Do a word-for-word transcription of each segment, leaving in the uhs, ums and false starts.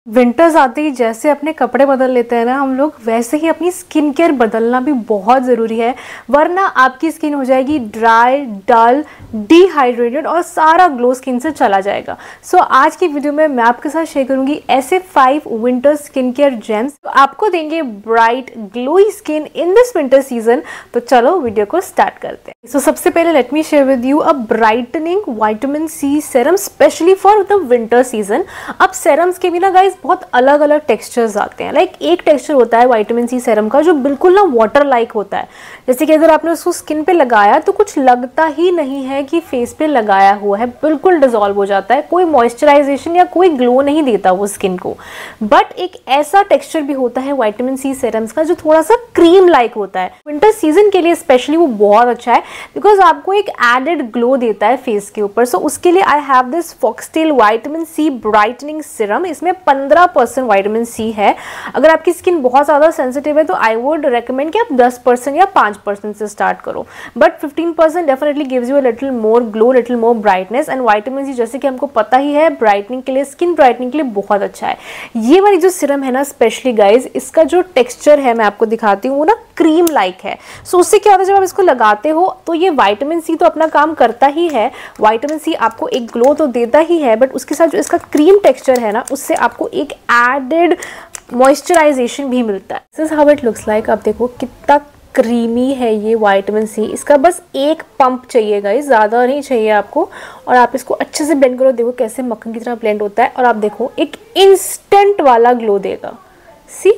Winters आते ही जैसे अपने कपड़े बदल लेते हैं ना हम लोग, वैसे ही अपनी स्किन केयर बदलना भी बहुत ज़रूरी है, वरना आपकी स्किन हो जाएगी ड्राई, डल, डिहाइड्रेटेड और सारा ग्लो स्किन से चला जाएगा। सो so, आज की वीडियो में मैं आपके साथ शेयर करूंगी ऐसे five winter skin care gems तो आपको देंगे bright glowy skin in this winter season. तो चलो वीडियो को स्टार्ट करते हैं। सो so, सबसे पहले let me share with you a brightening vitamin C serum specially for the winter season. अब सेरम्स के भी ना गाइस बहुत अलग अलग टेक्सचर्स आते हैं। लाइक like, एक टेक्सचर होता है विटामिन सी सेरम का जो बिल्कुल ना वाटर लाइक होता है, जैसे कि अगर आपने उसको स्किन पे लगाया तो कुछ लगता ही नहीं है कि फेस पे लगाया हुआ है, बिल्कुल डिजॉल्व हो जाता है, कोई मॉइस्चराइजेशन या कोई ग्लो नहीं देता वो स्किन को। बट एक ऐसा टेक्सचर भी होता है विटामिन सी सेरम्स का जो थोड़ा सा क्रीम लाइक होता है। विंटर सीजन के लिए स्पेशली वो बहुत अच्छा है बिकॉज आपको एक एडेड ग्लो देता है फेस के ऊपर। सो so, उसके लिए I have this Foxtale vitamin C brightening serum. इसमें पंद्रह परसेंट विटामिन सी है। अगर आपकी स्किन बहुत ज़्यादा सेंसिटिव है तो आई वुड रेकमेंड कि आप दस परसेंट या पाँच परसेंट से स्टार्ट करो, but fifteen percent definitely gives you a little more glow, little more brightness. And vitamin C जैसे कि हमको पता ही है ब्राइटनिंग के लिए, स्किन ब्राइटनिंग के लिए बहुत अच्छा है। ये वाली जो सीरम है ना स्पेशली गाइज, इसका जो टेक्सचर है मैं आपको दिखाती हूँ वो ना क्रीम लाइक है। सो so, उससे क्या होता है जब आप इसको लगाते हो तो ये विटामिन सी तो अपना काम करता ही है, विटामिन सी आपको एक ग्लो तो देता ही है, बट उसके साथ जो इसका क्रीम टेक्सचर है ना उससे आपको एक एडेड मॉइस्चराइजेशन भी मिलता है। This is how it looks like. आप देखो कितना क्रीमी है ये विटामिन सी। इसका बस एक पंप चाहिए गाइस, ज़्यादा नहीं चाहिए आपको। और आप इसको अच्छे से ब्लेंड करो, देखो कैसे मक्खन की तरह ब्लेंड होता है और आप देखो एक इंस्टेंट वाला ग्लो देगा। See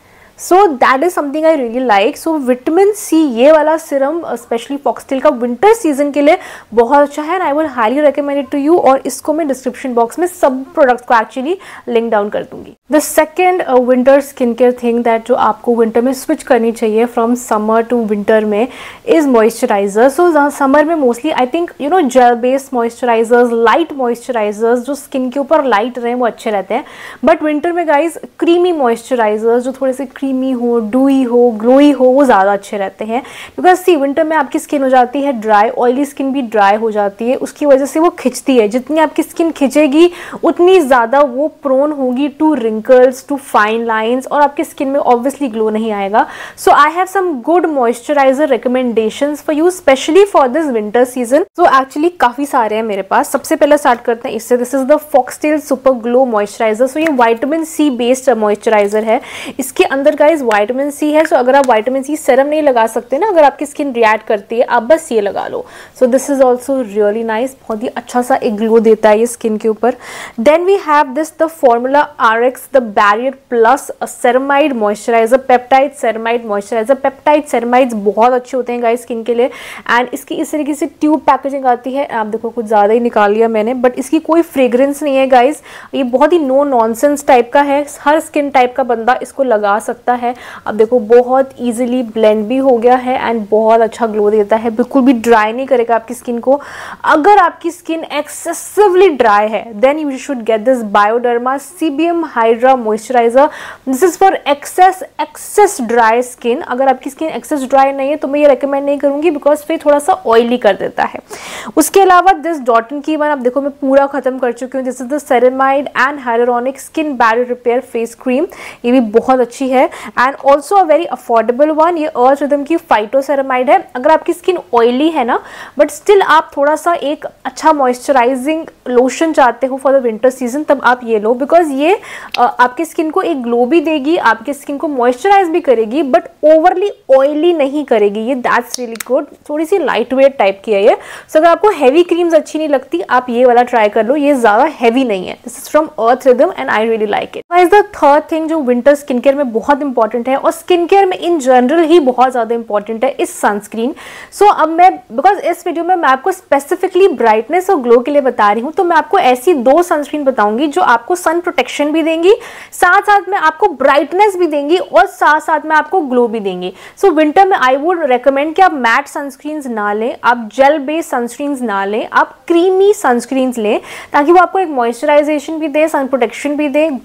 so that is something I really like. So vitamin C ये वाला सीरम स्पेशली फॉक्सटेल का विंटर सीजन के लिए बहुत अच्छा है and I will highly recommend it to you. और इसको मैं डिस्क्रिप्शन बॉक्स में सब प्रोडक्ट्स को एक्चुअली लिंक डाउन कर दूंगी। The second winter skin care thing that जो आपको विंटर में स्विच करनी चाहिए फ्रॉम समर टू विंटर में इज मॉइस्चराइजर। सो समर में mostly I think you know gel based moisturisers, light moisturisers जो स्किन के ऊपर लाइट रहे वो अच्छे रहते हैं। बट विंटर में गाइज क्रीमी मॉइस्चराइजर्स जो थोड़े से क्रीमी हो, डूई हो, ग्लोई हो, वो ज़्यादा अच्छे रहते हैं। बिकॉज सी विंटर में आपकी स्किन हो जाती है ड्राई, ऑयली स्किन भी ड्राई हो जाती है, उसकी वजह से वो खिंचती है। जितनी आपकी स्किन खिंचेगी उतनी ज़्यादा वो प्रोन होगी to wrinkles, to fine lines और आपकी स्किन में ऑब्वियसली ग्लो नहीं आएगा। So I have some good moisturiser recommendations for you specially for this winter season. So actually काफ़ी सारे हैं मेरे पास। सबसे पहले स्टार्ट करते हैं इससे। This is the Foxtale super glow moisturiser. So ये विटामिन सी बेस्ड मॉइस्चराइजर है। इसके अंदर गाइज विटामिन सी है। सो so, अगर आप विटामिन सी सीरम नहीं लगा सकते ना, अगर आपकी स्किन रिएक्ट करती है, आप बस ये लगा लो। So this is also really nice, बहुत ही अच्छा सा एक ग्लो देता है ये स्किन के ऊपर। Then we have this the formula R X the barrier plus ceramide moisturiser, peptide ceramide moisturiser. Peptide ceramides बहुत अच्छे होते हैं गाइस स्किन के लिए। एंड इसकी इस तरीके से ट्यूब पैकेजिंग आती है। आप देखो कुछ ज़्यादा ही निकाल लिया मैंने, बट इसकी कोई फ्रेग्रेंस नहीं है गाइस। ये बहुत ही नो नॉनसेंस टाइप का है, हर स्किन टाइप का बंदा इसको लगा सकता है। अब देखो बहुत इजीली ब्लेंड भी हो गया है एंड बहुत अच्छा ग्लो देता है, बिल्कुल भी ड्राई नहीं करेगा आपकी स्किन को। अगर आपकी स्किन एक्सेसिवली ड्राई है then you should get this Bioderma CBM hydra moisturiser. This is for excess excess dry skin. अगर आपकी स्किन एक्सेस ड्राई नहीं है तो मैं ये रिकमेंड नहीं करूंगी बिकॉज फिर थोड़ा सा ऑयली कर देता है। उसके अलावा this dot and key one आप देखो मैं पूरा खत्म कर चुकी हूँ। This is the ceramide and hyaluronic skin barrier repair face cream. ये भी बहुत अच्छी है and also a very affordable one. ये अर्थ रिदम की फाइटोसेरेमाइड है। अगर आपकी स्किन ऑयली है ना बट स्टिल आप थोड़ा सा एक अच्छा मॉइस्चराइजिंग लोशन चाहते हो फॉर द विंटर सीजन, तब आप ये लो बिकॉज ये आ, आपकी स्किन को एक ग्लो भी देगी, आपकी स्किन को मॉइस्चराइज भी करेगी बट ओवरली ऑयली नहीं करेगी। ये दैट्स रियली गुड। थोड़ी सी लाइट वेट टाइप की है ये। सो so, अगर आपको हैवी क्रीम्स अच्छी नहीं लगती आप ये वाला ट्राई कर लो, ये ज्यादा हैवी नहीं है। This is from Earth Rhythm and I really like it. Is the third thing जो विंटर स्किन केयर में बहुत इंपॉर्टेंट है और स्किन केयर में इन जनरल ही बहुत ज़्यादा इंपॉर्टेंट है, इस सनस्क्रीन। सो so, अब मैं बिकॉज इस वीडियो में मैं आपको स्पेसिफिकली ब्राइटनेस और ग्लो के लिए बता रही हूँ, तो मैं आपको ऐसी दो सनस्क्रीन बताऊंगी जो आपको सन प्रोटेक्शन भी देंगी, साथ साथ में आपको ब्राइटनेस भी देंगी और साथ साथ में आपको ग्लो भी देंगी। सो so, विंटर में आई वुड रेकमेंड कि आप मैट सनस्क्रीन्स ना लें, आप जेल बेस्ड सनस्क्रीन्स ना लें, आप क्रीमी सनस्क्रीन्स लें ताकि वो आपको एक मॉइस्चराइजेशन भी दे, सन प्रोटेक्शन भी दे, ग्लो भी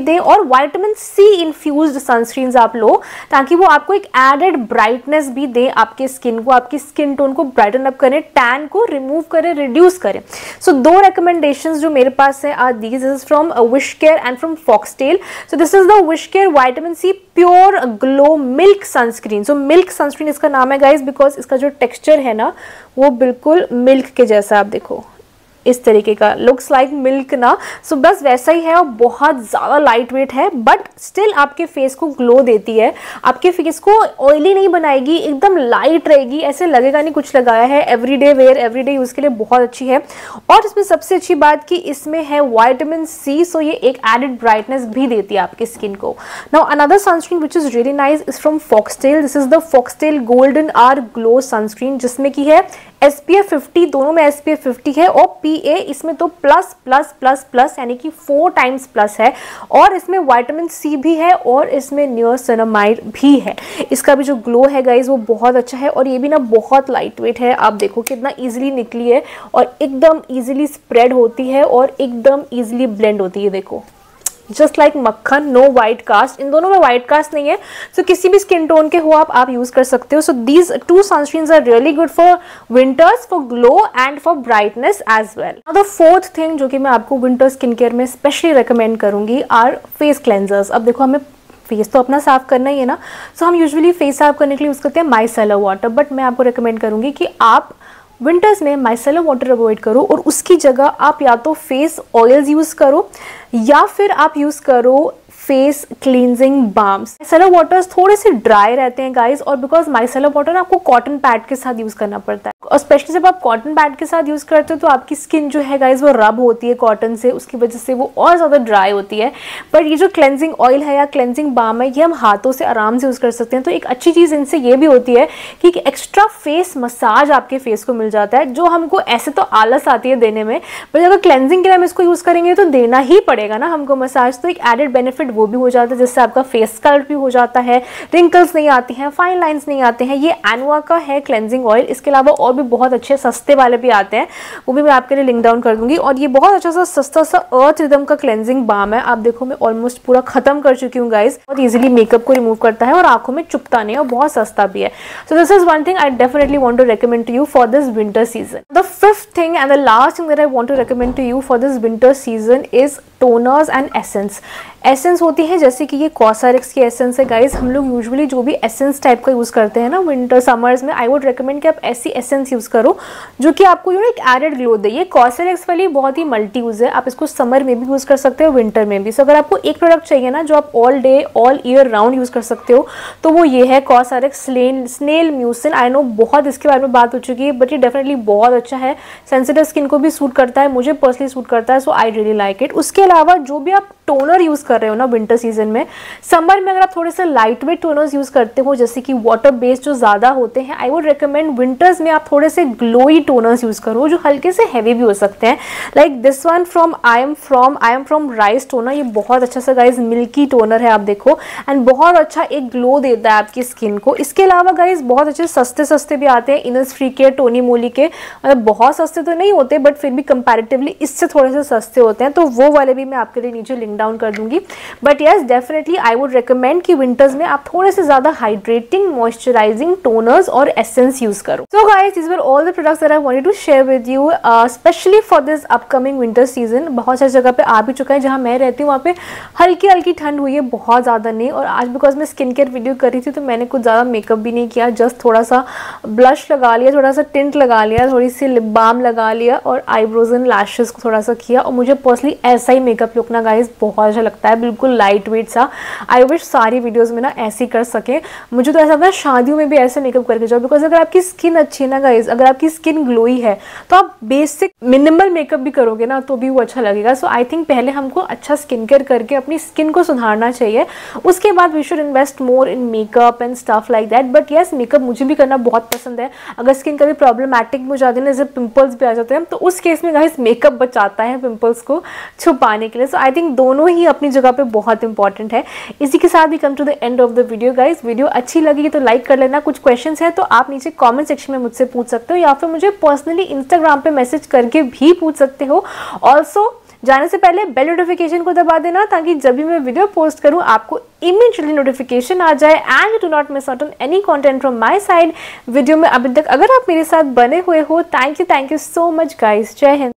दें और विटामिन सी इन्फ्यूज्ड सनस्क्रीन्स आप लो, ताकि वो आपको एक एडेड ब्राइटनेस भी दे आपके स्किन को, आपकी स्किन टोन को ब्राइटन अप करें, टैन को रिमूव करें, रिड्यूस करें। सो so, दो रिकमेंडेशंस जो मेरे पास है are these is from Wishcare and from Foxtale. So this is the Wishcare vitamin C pure glow milk sunscreen. So milk sunscreen इसका नाम है गाइज, बिकॉज इसका जो टेक्सचर है ना वो बिल्कुल मिल्क के जैसा, आप देखो इस तरीके का, लुक्स लाइक मिल्क ना। सो so, बस वैसा ही है और बहुत ज़्यादा लाइट वेट है, बट स्टिल आपके फेस को ग्लो देती है, आपके फेस को ऑयली नहीं बनाएगी, एकदम लाइट रहेगी, ऐसे लगेगा नहीं कुछ लगाया है। एवरीडे वेयर, एवरीडे यूज़ के लिए बहुत अच्छी है। और इसमें सबसे अच्छी बात कि इसमें है विटामिन सी, सो ये एक एडेड ब्राइटनेस भी देती है आपकी स्किन को। Now another sunscreen which is really nice is from Foxtale. This is the Foxtale golden hour glow sunscreen, जिसमें की है एस पी एफ फिफ्टी, दोनों में एस पी एफ फिफ्टी है, और पी ए इसमें तो प्लस प्लस प्लस प्लस यानी कि फोर टाइम्स प्लस है, और इसमें विटामिन सी भी है और इसमें नियासिनामाइड भी है। इसका भी जो ग्लो है गाइज वो बहुत अच्छा है, और ये भी ना बहुत लाइट वेट है। आप देखो कितना इजीली निकली है और एकदम इजीली स्प्रेड होती है और एकदम इजीली ब्लेंड होती है। देखो जस्ट लाइक मक्खन, नो वाइट कास्ट। इन दोनों में वाइट कास्ट नहीं है, सो so, किसी भी स्किन टोन के हो आप आप यूज कर सकते हो। So these two sunscreens are really good for winters, for glow and for brightness as well. The fourth thing जो कि मैं आपको विंटर स्किन केयर में स्पेशली रिकमेंड करूंगी आर फेस क्लेंजर्स। अब देखो हमें फेस तो अपना साफ करना ही है ना, सो so, हम यूजुअली फेस साफ करने के लिए यूज करते हैं माइसेलर वाटर, बट मैं आपको रिकमेंड करूंगी कि आप विंटर्स में माइसेलर वाटर अवॉइड करो और उसकी जगह आप या तो फेस ऑयल्स यूज़ करो या फिर आप यूज़ करो face cleansing balms. Micellar waters थोड़े से ड्राई रहते हैं गाइस, और बिकॉज माइसेलर वाटर आपको कॉटन पैड के साथ यूज़ करना पड़ता है, और स्पेशली जब आप कॉटन पैड के साथ यूज़ करते हो तो आपकी स्किन जो है गाइस वो रब होती है कॉटन से, उसकी वजह से वो और ज़्यादा ड्राई होती है। बट ये जो क्लेंजिंग ऑयल है या क्लेंजिंग बाम है ये हम हाथों से आराम से यूज़ कर सकते हैं। तो एक अच्छी चीज़ इनसे ये भी होती है कि एक एक्स्ट्रा फेस मसाज आपके फेस को मिल जाता है, जो हमको ऐसे तो आलस आती है देने में, बट अगर क्लेंजिंग के लिए हम इसको यूज़ करेंगे तो देना ही पड़ेगा ना हमको मसाज। तो एक एडेड बेनिफिट वो भी हो जाता है, जिससे आपका फेस कलर भी हो जाता है, रिंकल्स नहीं आती हैं, फाइन लाइंस नहीं आते हैं। ये एनवा का है क्लेंजिंग ऑयल। इसके अलावा और भी बहुत अच्छे सस्ते वाले भी आते हैं, वो भी मैं आपके लिए लिंक डाउन कर दूंगी। और ये बहुत अच्छा सा सस्ता सा अर्थ रिदम का क्लेंजिंग बाम है। आप देखो मैं ऑलमोस्ट पूरा खत्म कर चुकी हूँ गाइज। बहुत इजीली मेकअप को रिमूव करता है और आंखों में चुपता नहीं है और बहुत सस्ता भी है। So this is one thing I definitely want to recommend to you for this winter season. The fifth thing and the last thing that I want to recommend to you for this winter season is toners and essence. Essence होती है जैसे कि ये कॉसरेक्स की essence है guys. हम लोग usually जो भी एसेंस टाइप का यूज़ करते हैं ना विंटर समर्स में, आई वुड रिकमेंड कि आप ऐसी एसेंस यूज़ करो जो कि आपको यू नो एक एडेड ग्लो दे। ये कॉसरेक्स वाली बहुत ही मल्टी यूज़ है, आप इसको समर में भी यूज़ कर सकते हो, विंटर में भी। सो so, अगर आपको एक प्रोडक्ट चाहिए ना जो आप all day all year round use कर सकते हो तो वो ये है COSRX snail mucin. I know बहुत इसके बारे में बात हो चुकी है, बट ये डेफिनेटली बहुत अच्छा है, सेंसिटिव स्किन को भी सूट करता है, मुझे पर्सनली सूट करता है, so I really like it. उसके अलावा जो भी आप टोनर यूज़ कर रहे हो ना विंटर सीजन में, समर में अगर आप थोड़े से लाइट वेट टोनर्स यूज़ करते हो जैसे कि वाटर बेस्ड जो ज़्यादा होते हैं, आई वुड रिकमेंड विंटर्स में आप थोड़े से ग्लोई टोनर्स यूज़ करो जो हल्के से हैवी भी हो सकते हैं। Like this one from I'm from I'm from rice toner. ये बहुत अच्छा सा गाइज मिल्की टोनर है, आप देखो, एंड बहुत अच्छा एक ग्लो देता है आपकी स्किन को। इसके अलावा गाइज बहुत अच्छे सस्ते सस्ते भी आते हैं, इनस फ्री के, टोनी मोली के, मतलब बहुत सस्ते तो नहीं होते बट फिर भी कंपैरेटिवली इससे थोड़े से सस्ते होते हैं, तो वो वाले भी मैं आपके लिए नीचे लिंक डाउन कर दूंगी। But yes definitely I would recommend कि विंटर्स में आप थोड़े से ज्यादा हाइड्रेटिंग मॉइस्चराइजिंग टोनर्स और एसेंस यूज करो। So guys this were all the products that I wanted to share with you specially for this upcoming winter season. बहुत सारी जगह पे आ भी चुका है, जहां मैं रहती हूँ वहाँ पे हल्की हल्की ठंड हुई है, बहुत ज्यादा नहीं। और आज बिकॉज मैं स्किन केयर वीडियो कर रही थी तो मैंने कुछ ज्यादा मेकअप भी नहीं किया, जस्ट थोड़ा सा ब्लश लगा लिया, थोड़ा सा टिंट लगा लिया, थोड़ी सी लिप बाम लगा लिया और आईब्रोज एंड लैशेस को थोड़ा सा किया। और मुझे पर्सनली ऐसा ही मेकअप लुक ना गाइस बहुत अच्छा लगता है, बिल्कुल लाइट वेट सा। आई विश सारी वीडियोस में ना ऐसे कर सके। मुझे तो ऐसा लगता है शादियों में भी ऐसे मेकअप करके जाओ, बिकॉज अगर आपकी स्किन अच्छी है ना गाइज, अगर आपकी स्किन ग्लोई है तो आप बेसिक मिनिमल मेकअप भी करोगे ना तो भी वो अच्छा लगेगा। सो आई थिंक पहले हमको अच्छा स्किन केयर करके अपनी स्किन को सुधारना चाहिए, उसके बाद we should invest more in makeup and stuff like that. But yes makeup मुझे भी करना बहुत पसंद है। अगर स्किन कभी प्रॉब्लमैटिक हो जाती है ना, जैसे पिंपल्स भी आ जाते हैं, तो उस केस में गाइज मेकअप बचाता है पिंपल्स को छुपाने के लिए। सो आई थिंक दोनों ही अपनी जगह पे बहुत इंपॉर्टेंट है। इसी के साथ भी come to the end of the video guys. Video अच्छी लगी तो लाइक कर लेना, कुछ क्वेश्चंस है तो आप नीचे कमेंट सेक्शन में मुझसे पूछ सकते हो या फिर मुझे पर्सनली इंस्टाग्राम पे मैसेज करके भी पूछ सकते हो। ऑल्सो जाने से पहले बेल नोटिफिकेशन को दबा देना ताकि जब भी मैं वीडियो पोस्ट करूँ आपको इमीडिएटली नोटिफिकेशन आ जाए and do not miss out on any content from my side. Video में अभी तक अगर आप मेरे साथ बने हुए हो, thank you thank you so much guys. जय हिंद।